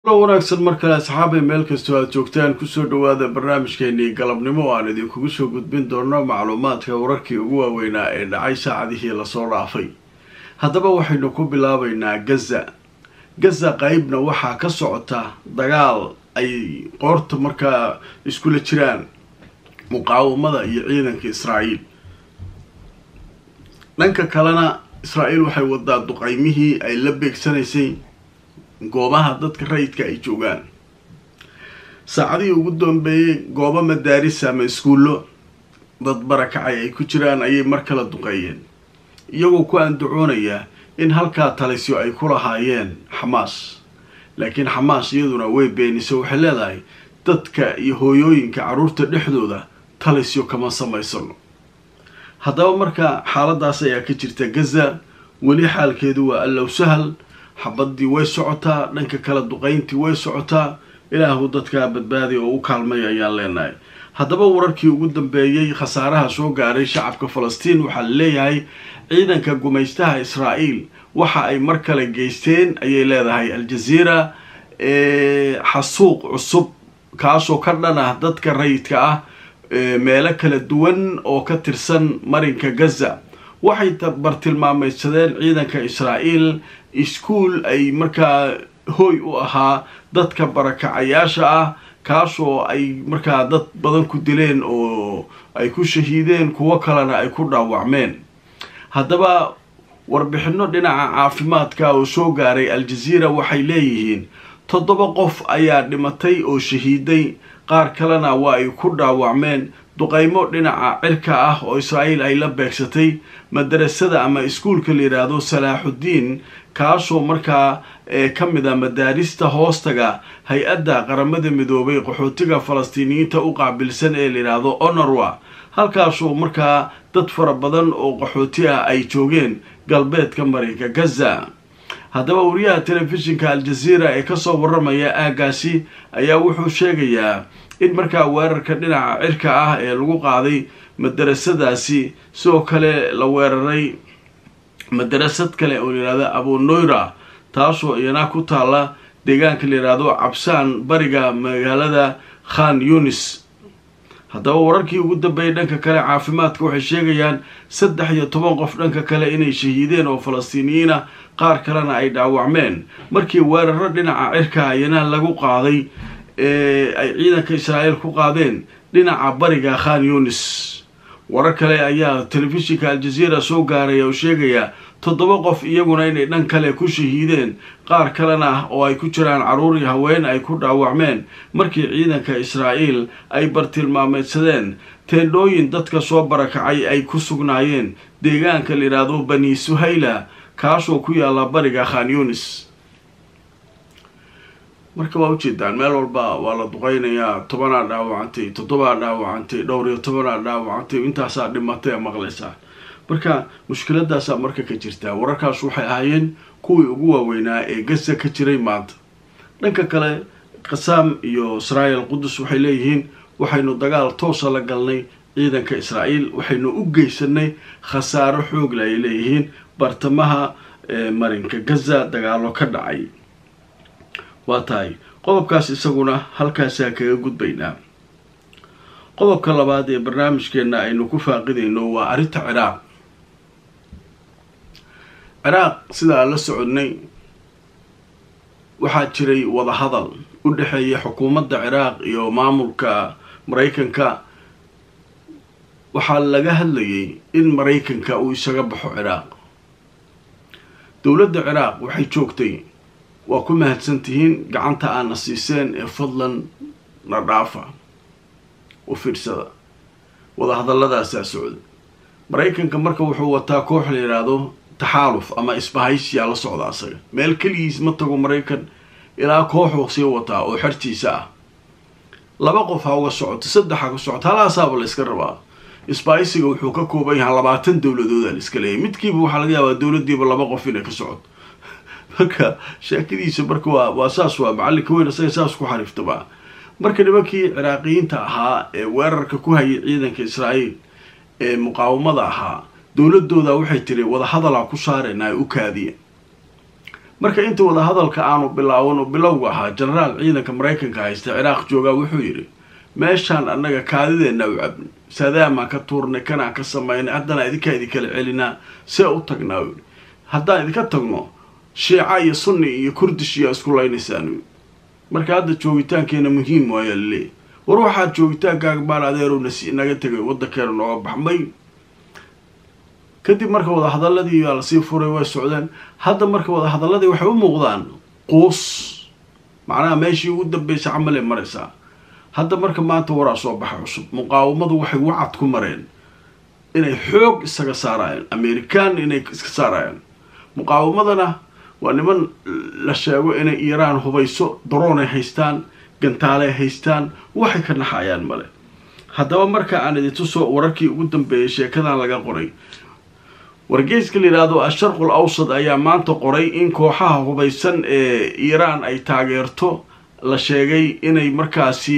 wanaagsan markale asxaabay meel kastoo aad joogtaan kusoo dhawaada barnaamijkeenii galabnimo oo aan idinkugu soo gudbin doono macluumaadka wararkii ugu waaweynaa ee dhacay saacadihii lasoo dhaafay. haddaba waxaynu ku bilaabaynaa gaza qaybna waxaa ka socota dagaal ay qoorta markaa iskula jiraan muqaawamada iyo ciidanka Israa'iil. dhanka kalena Israa'iil waxay wadaa duqaymihii ay la beegsanaysay goobaha dadka rayidka ay joogaan. saacadii ugu dambeeyay goobo madaaris ama iskuulo dad barakacay ay ku jiraan ayay mar kale duqeeyeen, iyagoo ku andacoonaya in halkaa talisyo ay ku lahaayeen Xamaas. laakiin Xamaas iyaduna way beenisay, waxay leedahay dadka iyo hooyooyinka carruurta dhexdooda talisyo kama samaysano. haddaba marka xaaladaas ayaa ka jirta Gaza, weli xaalkeedu waa allow sahal. xabadii way socotaa, dhanka kala duqayntii way socotaa. ilaahu dadka badbaadi oo u kaalmay ayaan leenahay. haddaba wararkii ugu dambeeyay khasaaraha soo gaaray shacabka Falastiin waxaa leeyahay ciidanka gumaystaha Israa'iil waxa ay mar kale geysteen ayay leedahay Al Jazeera xasuuq cusub kaasoo ka dhan ah dadka rayidka ah meelo kala duwan oo ka tirsan marinka Gaza. waxay bartilmaameedsadeen ciidanka Israa'iil iskuul ay markaa hooy u ahaa dadka barakacayaasha ah, kaasoo ay markaa dad badan ku dileen oo ay ku shahiideen, kuwo kalena ay ku dhaawacmeen. haddaba warbixino dhinaca caafimaadka oo soo gaaray Al Jazeera waxay leeyihiin 7 qof ayaa dhimatay oo shahiiday, qaar kalena waa ay ku dhaawacmeen duqaymo dhinaca cirka ah oo Israa'iil ay la beegsatay madrasada ama iskuulka la yiraahdo Salaaxudiin, kaasoo markaa ka mid ah madaarista hoostaga hay-adda qaramada midoobay qaxootiga Falastiiniyiinta u qaabilsan ee la yiraahdo UNRWA, halkaasoo markaa dad fara badan oo qaxooti ah ay joogeen galbeedka marinka Gaza. haddaba wariyaha telefishinka Al Jazeera ee kasoo waramaya aagaasi ayaa wuxuu sheegayaa in markaa weerarka dhinaca cirka ah ee lagu qaaday madrasadaasi sidoo kale la weeraray madrasad kale oo la yiraahdo Abu Noira, taasoo iyana ku taala deegaanka la yiraahdo Cabsaan bariga magaalada Khan Yunis. haddaba wararkii ugu dambeeyay dhanka kale caafimaadka waxay sheegayaan 13 qof dhanka kale inay shahiideen oo Falastiiniyiin ah, qaar kalena ay dhaawacmeen markii weeraro dhinaca cirka ayana lagu qaaday ay ciidanka Israa'iil ku qaadeen dhinaca bariga Khan Yunis. warar kale ayaa telefishinka Al Jazeera soo gaaray oo sheegaya 7 qof iyaguna inay dhan kale ku shahiideen, qaar kalena oo ay ku jiraan carruur iyo haween ay ku dhaawacmeen markii ciidanka Israa'iil ay bartilmaameedsadeen teendhooyin dadka soo barakacay ay ku sugnaayeen deegaanka la yiraahdo Bani Suhayla, kaasoo ku yaala bariga Khan Yunis. marka waa ujeedaan meel walba waa la duqeynayaa, 10 dhaawacantay, 7 dhaawacantay, dhowr iyo 10 dhaawacantay, intaasaa dhimatay maqlaysaa. marka mushkiladaasaa marka ka jirta. wararkaas waxay ahaayeen kuwii ugu waaweynaa ee Gaza ka jiray maanta. dhanka kale Qassam iyo Israa'iil Qudus waxay leeyihiin waxaynu dagaal toos la galnay ciidanka Israa'iil, waxaynu u geysanay khasaaro xoog leh ay leeyihiin bartamaha marinka Gaza dagaalo ka dhacay. waa tahay qodobkaas isaguna halkaasaa kaga gudbaynaa. qodobka labaad ee barnaamijkeena aynu ku faaqidayno waa arrinta Ciraaq. sidaa la socodnay waxaa jiray wadahadal u dhexeeya xukuumadda Ciraaq iyo maamulka Mareykanka. waxaa laga hadlayay in Mareykanka uu isaga baxo Ciraaq. dowladda Ciraaq waxay joogtay waa ku mahadsantihiin gacanta aana siiseen ee fadlan na dhaafa u fiirsada. wadahadalladaasaa socda. Mareykanka marka wuxuu wataa koox la yiraahdo taxaaluf ama isbahaysiya la socda asaga. meel kaligiis ma tago Mareykan, ilaa kooxuu sii wataa oo xertiisa ah. 2 qof ha uga socoto, 3 ha ka socoto, halaasaaba la iska rabaa. isbahaysiga wuxuu ka kooban yahay 20 dowladood la iska leeyahay, midkiiba waxaa laga yaabaa dowladiiba 2 qof inay ka socoto. marka sheekadiisa marka waa saas, waa macalinka weyn asaga saas ku xariiftaba. marka nimankii Ciraaqiyiinta ahaa ee weerarka ku hayay ciidanka Israa'iil ee muqaawamada ahaa, dowladooda waxay tiri wada hadal ku saareenay u kaadiye. marka inta wada hadalka aanu bilaawano bilowga ahaa jenaraal ciidanka maraykanka haysta ciraaq joogaa wuxuu yidhi meeshaan annaga kaadideena u cabni saadaamaan ka tuurnay kanaan ka samaynay haddana idinkaa idinkala celinaa see u tagnaa u yidhi haddaan idinka tagno shiica iyo sunni iyo kurdish iyo isku laynaysaan u yidhi marka hadda joogitaankeena muhiim waayaa laleeyahy war waxaad joogitaankaaga baal adeerow naga tegay waddankeena nooga baxmay kadib marka wada hadaladii waa lasii furay way socdeen hadda marka wada hadaladii waxay u muuqdaan quus macnaha meeshii ugu dambeysay camalay maraysaa hadda marka maanta waraa soo baxa cusub muqaawamadu waxay wacad ku mareen inay xoog isaga saarayaan amerikaan inay iska saarayaan muqaawamadana waa niman la sheego inay iiraan hubayso daroonay haystaan gantaalay haystaan waxay ka naxayaan male haddaba marka aan idin tuso wararkii ugu dambeeyay sheekadan laga qoray wargeyska la yidhaahdo asharqul awsad ayaa maanta qoray in kooxaha hubaysan ee iiraan ay taageerto la sheegay inay markaasi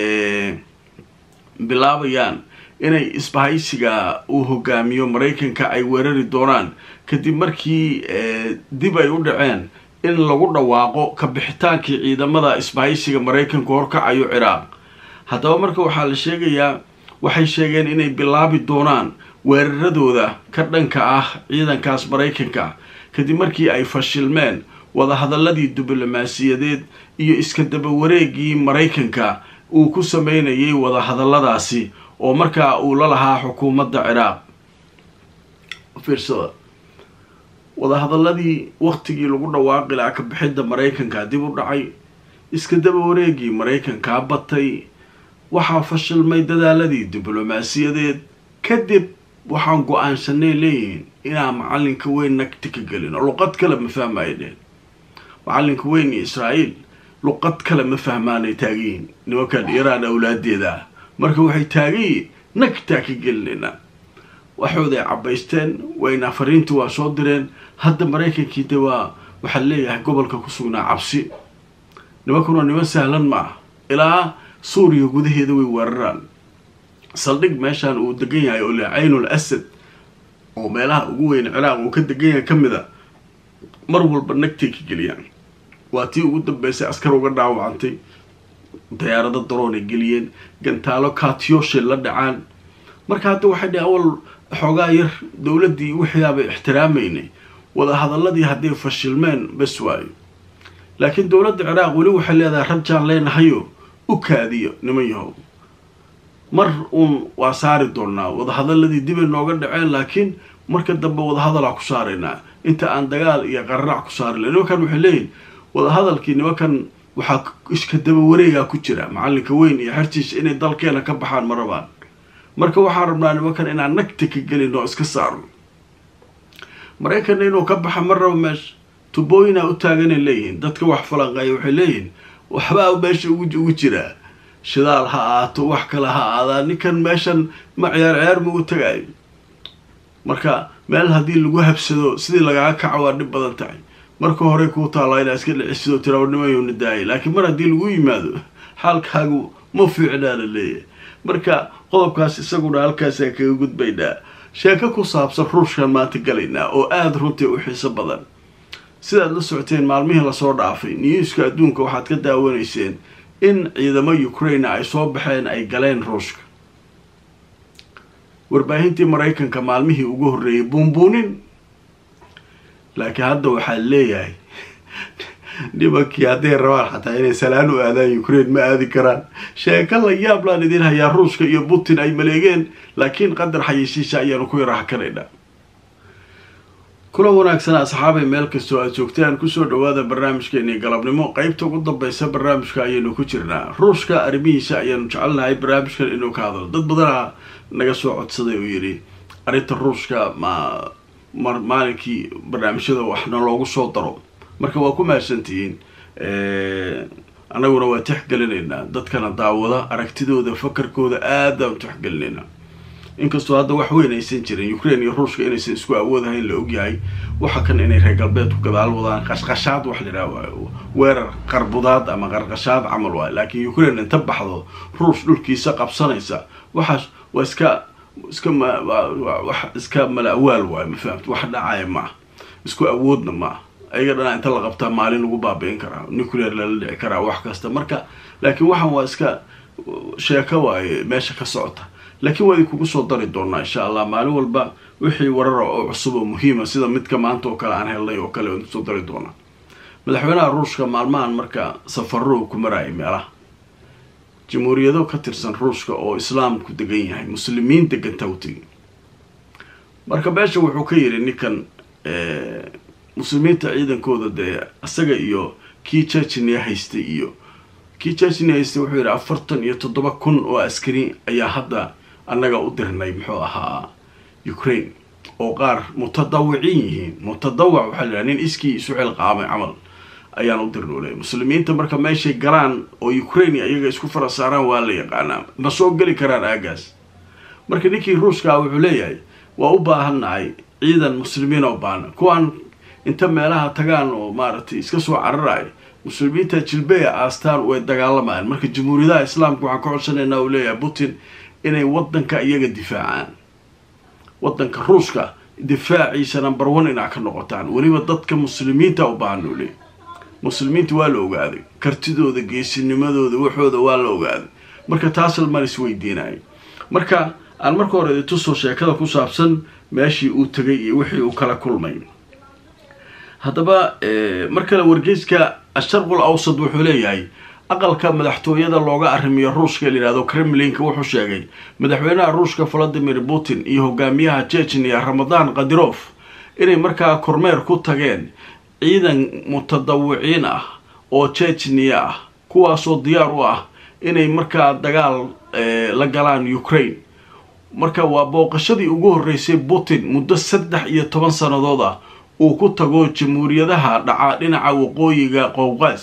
bilaabayaan inay isbahaysiga uu hogaamiyo maraykanka ay weerari doonaan kadib markii dib ay u dhaceen in lagu dhawaaqo ka bixitaankii ciidamada isbahaysiga maraykanku horkacayo ciraaq haddaba marka waxaa la sheegayaa waxay sheegeen inay bilaabi doonaan weeraradooda ka dhanka ah ciidankaas maraykanka kadib markii ay fashilmeen wada hadaladii diblomaasiyadeed iyo iska daba wareegii maraykanka uu ku sameynayay wada hadaladaasi oo markaa uu la lahaa xukuumadda ciraaq fiirsada wada hadaladii waqtigii lagu dhawaaqi lahaa ka bixidda maraykanka dib u dhacay iska daba wareegii maraykankaa batay waxaa fashilmay dadaaladii diblomaasiyadeed kadib waxaan go-aansanay leeyihiin inaan macalinka weyn nagti ka gelin oo luqad kale ma fahmaydeen macalinka weyn iyo israa'iil luqad kale ma fahmaanay taagiyiin nimankan iiraan awlaadeeda ah marka waxay taagiyiin nagtaa ka gelinayna waxooday cabaysteen wayna fariintii waa soo direen hadda maraykankii de waxaa leeyahay gobolka ku sugnaa cabsi nimankuna niman sahlan ma ah ilaa suuriya gudaheeda way weeraraan saldhig meeshaan uu degan yahay oo le caynul asad oo meelaha ugu weyn ciraaq uu ka degan yahay ka mid a mar walba nagtay ka geliyaan waa tii ugu dambeysay askar uga dhaawacantay diyaarado daroon ay geliyeen gantaalo kaatiyoshe la dhacaan marka hadda waxay dhahay awal xoogaa yar dowladdii wixiiabay ixtiraamaynay wada hadaladii hadday fashilmeen bas waayo laakiin dowladda ciraaq weli waxay leedahay rajaan leenahayo u kaadiyo niman yahow mar uun waa saari doonaa wadahadaladii dibay nooga dhaceen laakiin marka dambe wadahadalaa ku saaraynaa inta aan dagaal iyo qararac ku saarila nimankan waxay leeyihin wadahadalkii nimankan waxaa iska daba wareegaa ku jira macalinka weyn iyo xertiisa inay dalkeena ka baxaan ma rabaan marka waxaan rabnaa nimankan inaan nagta ka gelin oo iska saarno maraykanna inuu ka baxa ma rabo meesha tubooyinaa u taaganay leeyihiin dadka wax falanqeeya waxay leeyihin waxbaa meesha ugu jiraa shidaal ha aato wax kale ha aadaa ninkan meeshan ma ciyaar ma u tagaayo marka meel haddii lagu habsado sidii lagaga kaco waa dhib badan tahay marka hore kuu taallaa inaa iska dhicisidoo tirawarnimayona daayay laakiin mar haddii lagu yimaado xaalkaagu ma fiicnaa la leeyahay marka qodobkaas isaguna halkaasaa kaga gudbaynaa sheeko ku saabsan ruushkan maanta galaynaa oo aada runtii u xiiso badan sidaad la socoteen maalmihii lasoo dhaafay niyuuska adduunka waxaad ka daawanayseen in ciidamo ukraine ay soo baxeen ay galeen ruushka warbaahintii maraykanka maalmihii ugu horreeyay buunbuunin laakiin hadda waxaa leeyahay nimankii hadday rabaan xataa inay salaan u aadaan ukraine ma aadi karaan sheeko la yaab laan idin hayaa ruushka iyo putin ay maleegeen laakiin qadar xayeysiisa ayaanu ku yara hakanaynaa kula wanaagsan asxaabay meel kastoo aad joogtaan kusoo dhawaada barnaamijkeeni galabnimo qaybta ugu dambaysa barnaamijka ayaynu ku jirnaa ruushka arrimihiisa ayaanu jecelnahay barnaamijkan inuu ka hadlo dad badanaa naga soo codsaday oo yidhi arrinta ruushka maalinkii barnaamijyada waxna loogu soo daro marka waa ku mahadsantihiin annaguna waa tixgelinaynaa dadkana daawada aragtidooda fakarkooda aadaan tixgelinaynaa inkastoo hadda wax weyn aysan jirin ukraine iyo ruushka inaysan isku awoodahayn la ogyahay waxa kan inay reer galbeedku gadaal wadaan qashqashaad wax lidhaha weerar qarbudaad ama qarqashaad camal waay laakiin ukraine inta baxdo ruush dhulkiisa qabsanaysa waxaas waa iska mala awaal waay ma fahamta wax dhacaya maaha isku awoodna maaha ayagana inta la qabtaa maalin lagu baabi'in karaa nuclear la dhici karaa wax kasta marka laakiin waxaan waa iska sheeko waaye meesha ka socota laakiin waa kugu soo dari doonaa insha Allah maalin walba wixii warar oo cusub oo muhiim ah sida midka maanta oo kale aan helnay oo kale oo soo dari doonaa madaxweynaha Ruushka maalmahan marka safarro ku maray meelaha jamhuuriyado ka tirsan Ruushka oo islaamku degan yahay muslimiin degan tawti marka beesha wuxuu ka yiri ninkan muslimiinta ciidankooda asaga iyo kii Chechnya haystay iyo kii Chechnya haystay wuxuu yiri 47,000 oo askari ayaa hadda annaga u dirnay muxuu ahaa Ukraine oo qaar mutadawiciin mutadawac waxa la nin iskii su'aal qaamay amal ayaan u dirnay muslimiinta marka meeshay galaan oo Ukraine ayaga isku farasaaraan waa la yaqaanaa ma soo gali karaan aagaas marka ninkii Ruushka wuxuu leeyahay waa u baahanahay ciidan muslimiin oo baan kuwan inta meelaha tagaan oo maartay iska soo cararay muslimiinta jilbeeya aastaan way dagaalamaan marka jamhuuriyadda islaamku waxaan ka codsanaynaa oo leeyahay Putin inay wadanka iyaga difaacaan wadanka Ruushka difaaciisa number 1 inay ka noqotaan waliba dadka muslimiinta u baahan u leeyahay muslimiintu waa la ogaaday kartidooda geesinimadooda waxooda waa la ogaaday marka taas la maris weydiinay marka aan marka hore tuso sheekada ku saabsan meeshii uu tagay iyo wixii uu kala kulmay hadaba marka la wargeyska Asharqul Awsad wuxuu leeyahay aqalka madaxtooyada looga arrimiyo Ruushka ilaa Kremlinka wuxuu sheegay madaxweynaha Ruushka Vladimir Putin iyo hogaamiyaha Chechnya Ramadan Kadyrov inay markaa kormeer ku tageen ciidan mutadawiciin ah oo Chechnya ah kuwaasoo diyaar u ah inay markaa dagaal la galaan Ukraine marka waa booqashadii ugu horeysay Putin muddo 13 sanadood ah uu ku tago jamhuuriyadaha dhaca dhinaca waqooyiga Qowqaas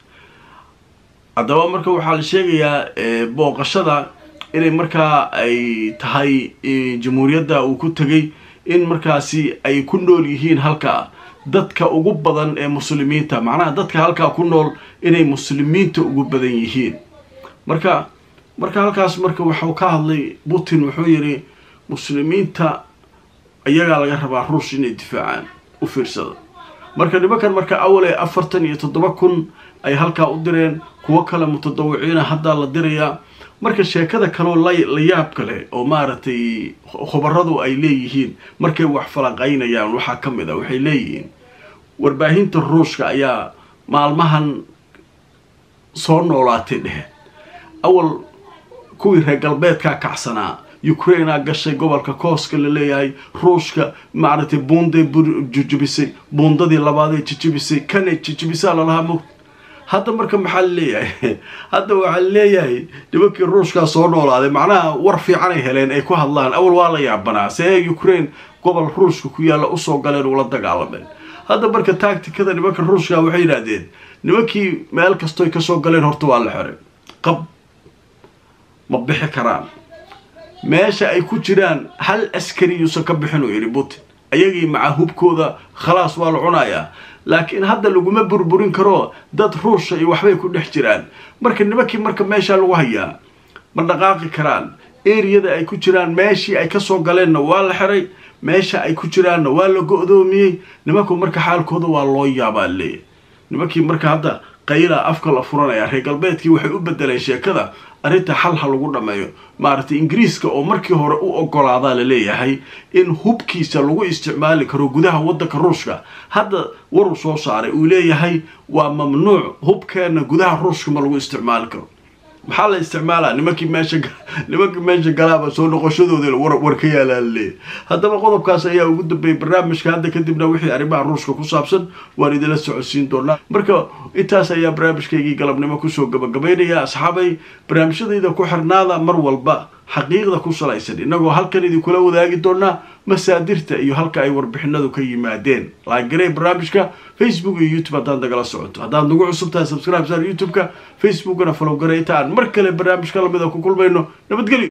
adaba marka waxa la sheegayaa booqashada inay markaa ay tahay jamhuuriyadda uu ku tagay in markaasi ay ku nool yihiin halka dadka ugu badan ee muslimiinta macnaha dadka halka ku nool inay muslimiinta ugu badan yihiin marka halkaas marka waxa ka hadlay Putin wuxuu yiri muslimiinta ayaga laga rabaa Ruush inay difaacaan u fiirsado marka nimankan marka awale 47,000 ay halka u direen kuwa kale mutadawiciin hadda la diraya marka sheekada kale la yaab kale oo maartay khabaradu ay leeyihiin markay wax falanqaynayaan waxa kamid ah waxay leeyihiin warbaahinta Ruushka ayaa maalmahan soo noolaatay awal kuwii reer galbeedka kacsanaa Ukraine gashay gobolka Kooska la leeyahay Ruushka maartay bunday jujubisay bundadii labaad ee jujubisay kana jujubisa la lahaa hadda marka maxaa leeyahay hadda waxa leeyahay dibakii Ruushka soo noolaaday macnaha war fiican ay heleen ay ku hadlaan awal waa la yaabanaa see Ukraine gobol Ruushka ku yaala u soo galeen oo la dagaalameen hadda marka tacticada dibakii Ruushka waxay yiraahdeen nimankii meel kasto ay ka soo galeen horta waa la xiray qab ma bixi karaan meesha ay ku jiraan hal askari yuusan ka bixin oo yiri Putin ayagii macahubkooda khalaas waa la cunayaa laakiin hadda laguma burburin karo dad Ruush ay waxbay ku dhex jiraan marka nimankii marka meesha lagu hayaa ma dhaqaaqi karaan area ay ku jiraan meeshii ay ka soo galeen waa la xiray meesha ay ku jiraan waa la go'doomiyay nimanku marka xaalkooda waa loo yaabaa leeyahay nimankii marka hadda qayla afka la furanaya reer galbeedkii waxay u bedeleen sheekada arinta xal lagu dhameeyo maartay Ingiriiska oo markii hore u ogolaada la leeyahay in hubkiisa lagu isticmaali karo gudaha wadanka Ruushka hadda waru soo saaray uu leeyahay waa mamnuuc hubkeena gudaha Ruushka ma lagu isticmaali karo maxaa la isticmaalaa nimankii meesha galaaba soo noqoshadooda war ka yaalaan hadaba qodobkaas ayaa ugu dambeeyay barnaamijka hadda kadibna wixii arrimaha Ruushka ku saabsan waan idin la socodsiin doonaa marka intaas ayaa barnaamijkeygii galabnimo ku soo gabagabeynaya asxaabay barnaamijyada ku xirnaada mar walba xaqiiqda ku salaysan inagoo halkan idin kula wadaagi doonaa masaadirta iyo halka ay warbixinadu ka yimaadeen like barnaamijka Facebook iyo YouTube hadaan dagala socoto hadaan nagu cusubtahay subscribe sar YouTube-ka Facebook-na follow gareeytaan mar kale barnaamijka lamida ku kulmayno nabadgelyo